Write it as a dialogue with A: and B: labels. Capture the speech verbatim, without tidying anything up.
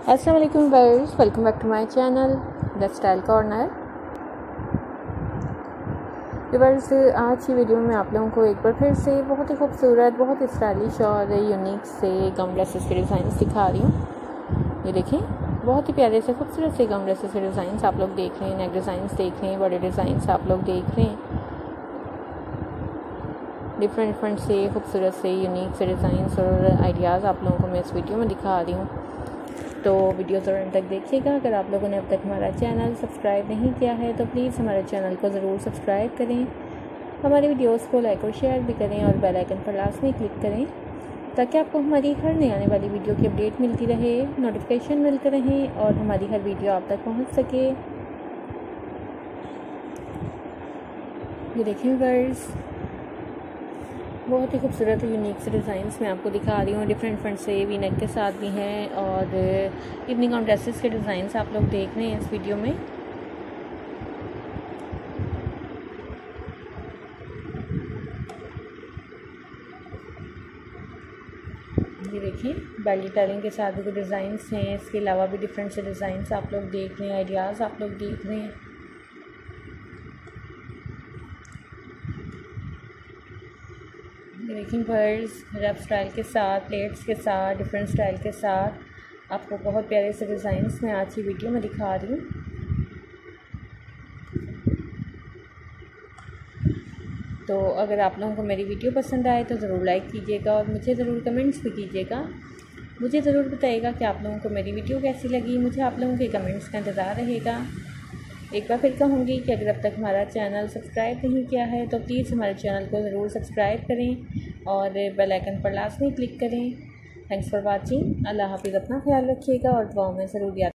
A: अस्सलाम वालेकुम viewers, welcome back to my channel the Style Corner. Viewers, आज की वीडियो में आप लोगों को एक बार फिर से बहुत ही खूबसूरत, बहुत ही स्टाइलिश और यूनिक से गम ड्रेसेस के डिज़ाइंस दिखा रही हूँ। ये देखें, बहुत ही प्यारे से खूबसूरत से गम ड्रेसेस के डिज़ाइंस आप लोग देख रहे हैं, नेक डिज़ाइंस देख रहे हैं, बॉडी डिज़ाइंस आप लोग देख रहे हैं। डिफरेंट डिफरेंट से खूबसूरत से यूनिक से डिज़ाइंस और आइडियाज़ आप लोगों को मैं इस वीडियो में दिखा रही हूँ, तो वीडियो ज़रूर अंत तक देखिएगा। अगर आप लोगों ने अब तक हमारा चैनल सब्सक्राइब नहीं किया है तो प्लीज़ हमारे चैनल को ज़रूर सब्सक्राइब करें, हमारी वीडियोस को लाइक और शेयर भी करें और बेल आइकन पर लाजमी क्लिक करें ताकि आपको हमारी हर नई आने वाली वीडियो की अपडेट मिलती रहे, नोटिफिकेशन मिलते रहें और हमारी हर वीडियो आप तक पहुँच सके। ये देखें व्यूअर्स, बहुत ही खूबसूरत यूनिक से डिज़ाइंस मैं आपको दिखा रही हूँ। डिफरेंट डिफरेंट से वी नेक के साथ भी हैं और इवनिंग गाउन ड्रेसेस के डिज़ाइंस आप लोग देख रहे हैं इस वीडियो में। ये देखिए, बेल डिटेलिंग के साथ भी कुछ डिज़ाइंस हैं, इसके अलावा भी डिफरेंट से डिज़ाइंस आप लोग देख रहे हैं, आइडियाज़ आप लोग देख रहे हैं। देखिए पर्स रफ स्टाइल के साथ, प्लेट्स के साथ, डिफरेंट स्टाइल के साथ आपको बहुत प्यारे से डिज़ाइंस मैं आज की वीडियो में दिखा रही हूँ। तो अगर आप लोगों को मेरी वीडियो पसंद आए तो ज़रूर लाइक कीजिएगा और मुझे ज़रूर कमेंट्स भी कीजिएगा। मुझे ज़रूर बताइएगा कि आप लोगों को मेरी वीडियो कैसी लगी। मुझे आप लोगों के कमेंट्स का इंतज़ार रहेगा। एक बार फिर कहूँगी कि अगर अब तक हमारा चैनल सब्सक्राइब नहीं किया है तो प्लीज़ हमारे चैनल को ज़रूर सब्सक्राइब करें और बेल आइकन पर लाजमी क्लिक करें। Thanks for watching. अल्लाह हाफिज़। अपना ख्याल रखिएगा और दुआओं में ज़रूर याद